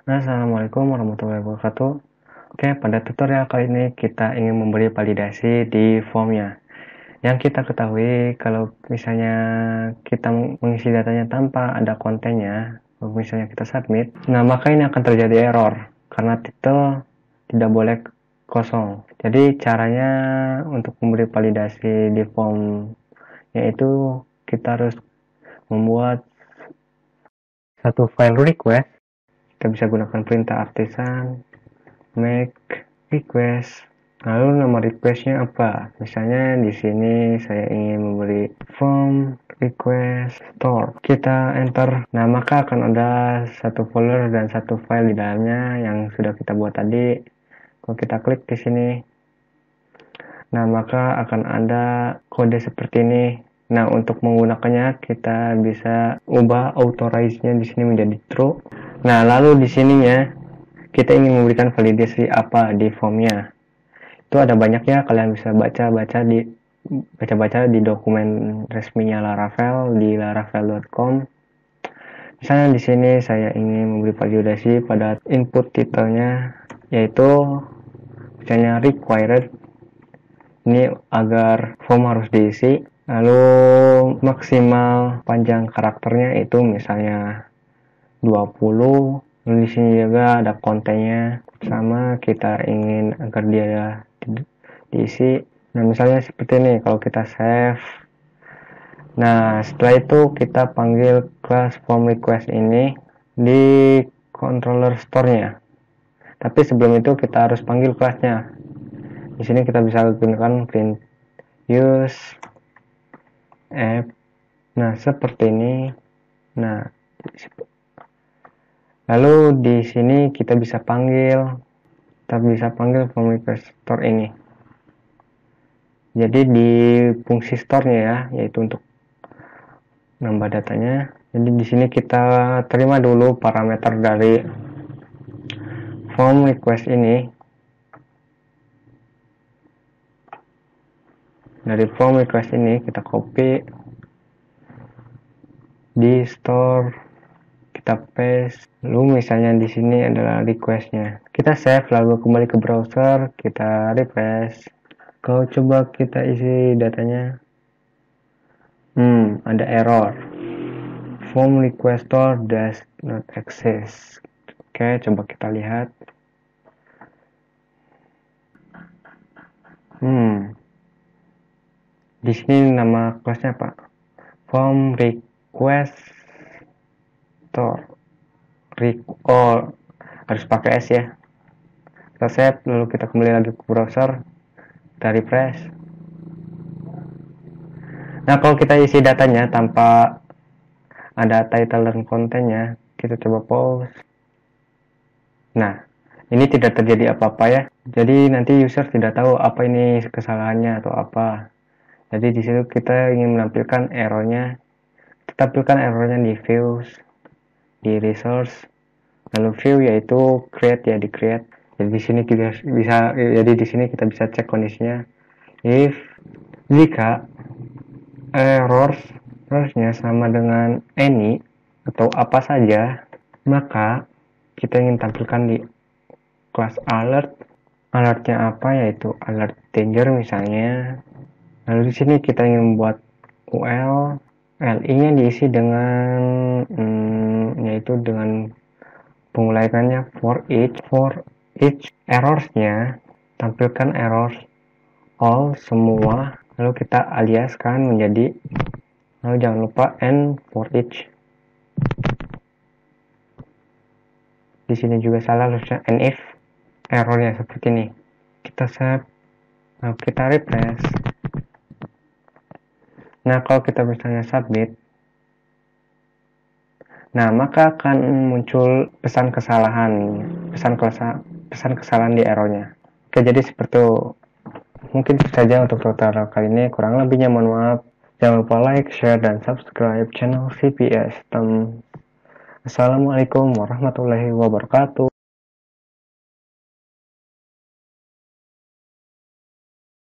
Assalamualaikum warahmatullahi wabarakatuh. Oke, pada tutorial kali ini kita ingin memberi validasi di formnya. Yang kita ketahui kalau misalnya kita mengisi datanya tanpa ada kontennya, misalnya kita submit, nah maka ini akan terjadi error karena title tidak boleh kosong. Jadi caranya untuk memberi validasi di form yaitu kita harus membuat satu file request. Kita bisa gunakan perintah artisan make request. Lalu nama requestnya apa? Misalnya di sini saya ingin memberi form request store. Kita enter. Nah, maka akan ada satu folder dan satu file di dalamnya yang sudah kita buat tadi. Kalau kita klik di sini, nah maka akan ada kode seperti ini. Nah, untuk menggunakannya kita bisa ubah authorize-nya di sini menjadi true. Nah, lalu di sininya kita ingin memberikan validasi apa di formnya. Itu ada banyaknya, kalian bisa baca-baca di dokumen resminya Laravel di laravel.com. Misalnya di sini saya ingin memberi validasi pada input titelnya yaitu misalnya required. Ini agar form harus diisi. Lalu maksimal panjang karakternya itu misalnya 20. Lalu di sini juga ada kontennya, sama kita ingin agar dia diisi. Nah, misalnya seperti ini kalau kita save. Nah, setelah itu kita panggil kelas form request ini di controller store-nya. Tapi sebelum itu kita harus panggil kelasnya. Di sini kita bisa gunakan print use app. Nah, seperti ini. Nah, lalu di sini kita bisa panggil form request store ini. Jadi di fungsi store-nya ya, yaitu untuk nambah datanya. Jadi di sini kita terima dulu parameter dari form request ini. Dari form request ini kita copy di store, kita paste. Lalu misalnya di sini adalah requestnya. Kita save lalu kembali ke browser, kita refresh. Kalau coba kita isi datanya, ada error. Form requestor does not exist. Oke, coba kita lihat. Di sini nama kelasnya apa? Form request store. Harus pakai S ya. Kita save, lalu kita kembali lagi ke browser, kita refresh. Nah, kalau kita isi datanya tanpa ada title dan kontennya, kita coba pause. Nah, ini tidak terjadi apa-apa ya. Jadi nanti user tidak tahu apa ini kesalahannya atau apa. Jadi di situ kita ingin menampilkan errornya. Kita tampilkan errornya di views, di resource, lalu view yaitu create ya, di create. Jadi di sini kita bisa cek kondisinya. Jika errornya sama dengan any atau apa saja, maka kita ingin tampilkan di kelas alert. Alertnya apa? Yaitu alert danger misalnya. Lalu di sini kita ingin membuat UL, LI-nya diisi dengan yaitu dengan pengulangannya for each errors-nya tampilkan errors all semua, lalu kita aliaskan menjadi, lalu jangan lupa and for each. Di sini juga salah, harusnya and if. Errornya seperti ini. Kita save, lalu kita refresh. Nah, kalau kita misalnya submit, nah maka akan muncul pesan kesalahan di errornya. Oke, jadi seperti itu. Mungkin itu saja untuk tutorial kali ini. Kurang lebihnya mohon maaf. Jangan lupa like, share, dan subscribe channel CPS. Assalamualaikum warahmatullahi wabarakatuh.